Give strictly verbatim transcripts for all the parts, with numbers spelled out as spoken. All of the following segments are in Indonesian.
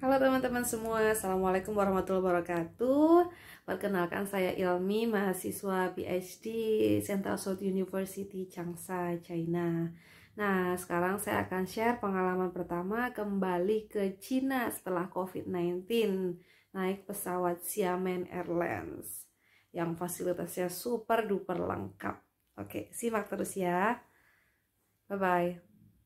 Halo teman-teman semua, Assalamualaikum warahmatullahi wabarakatuh. Perkenalkan saya Ilmi, mahasiswa P H D Central South University Changsha, China. Nah, sekarang saya akan share pengalaman pertama kembali ke Cina setelah covid sembilan belas, naik pesawat Xiamen Airlines yang fasilitasnya super duper lengkap. Oke, simak terus ya. Bye-bye.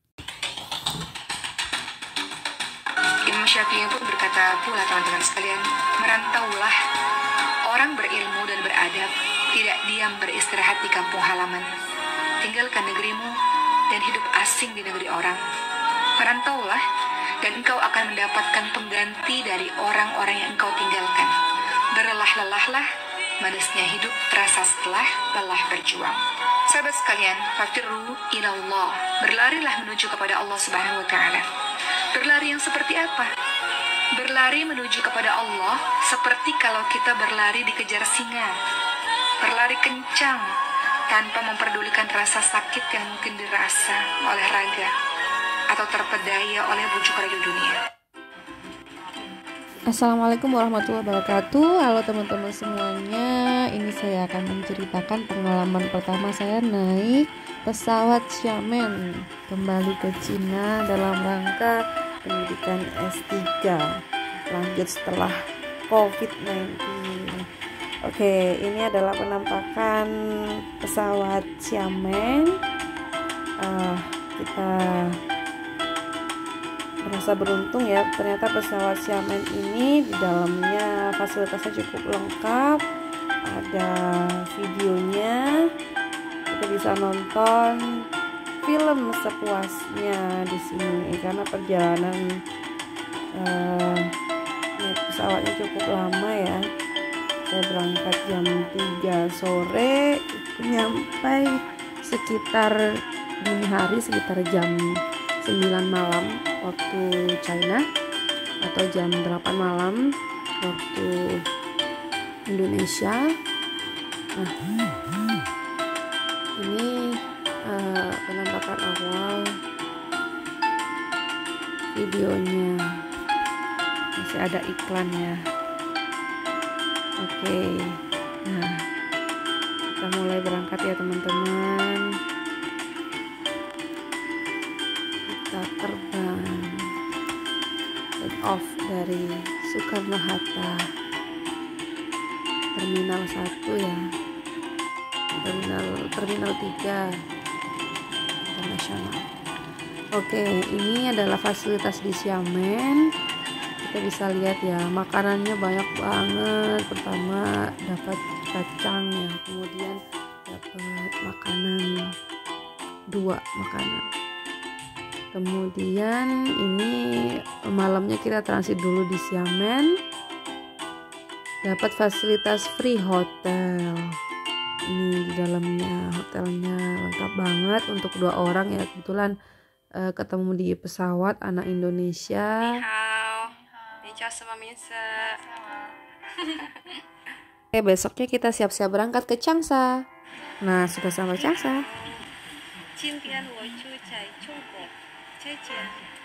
Imam Syafi'i pun berkata pula, teman-teman sekalian, merantaulah orang berilmu dan beradab, tidak diam beristirahat di kampung halaman. Tinggalkan negerimu dan hidup asing di negeri orang. Merantaulah dan engkau akan mendapatkan pengganti dari orang-orang yang engkau tinggalkan. Berlelah-lelahlah, manisnya hidup terasa setelah lelah berjuang. Sahabat sekalian, fafirru ilallah, berlarilah menuju kepada Allah Subhanahu wa Ta'ala. Berlari yang seperti apa? Berlari menuju kepada Allah seperti kalau kita berlari dikejar singa. Berlari kencang tanpa memperdulikan rasa sakit yang mungkin dirasa oleh raga atau terpedaya oleh bujuk rayu dunia. Assalamualaikum warahmatullahi wabarakatuh. Halo teman-teman semuanya. Ini saya akan menceritakan pengalaman pertama saya naik pesawat Xiamen kembali ke Cina dalam rangka pendidikan S tiga lanjut setelah covid sembilan belas. Oke, ini adalah penampakan pesawat Xiamen. uh, kita merasa beruntung ya, ternyata pesawat Xiamen ini di dalamnya fasilitasnya cukup lengkap, ada videonya, kita bisa nonton film sepuasnya di sini karena perjalanan uh, naik pesawatnya cukup lama ya. Saya berangkat jam tiga sore, nyampai sekitar dini hari, sekitar jam sembilan malam waktu China atau jam delapan malam waktu Indonesia. Nah, ini uh, penampakan awal videonya, masih ada iklannya. Oke, nah kita mulai berangkat ya teman-teman. Kita terbang, take off dari Soekarno-Hatta, terminal satu ya, terminal terminal tiga internasional. Oke, ini adalah fasilitas di Xiamen. Kita bisa lihat ya, makanannya banyak banget. Pertama dapat kacang ya, kemudian dapat makanan, dua makanan. Kemudian ini malamnya kita transit dulu di Xiamen, dapat fasilitas free hotel. Ini di dalamnya hotelnya lengkap banget untuk dua orang ya, kebetulan uh, ketemu di pesawat anak Indonesia. Oke, besoknya kita siap-siap berangkat ke Changsha. Nah, sudah sampai Changsha.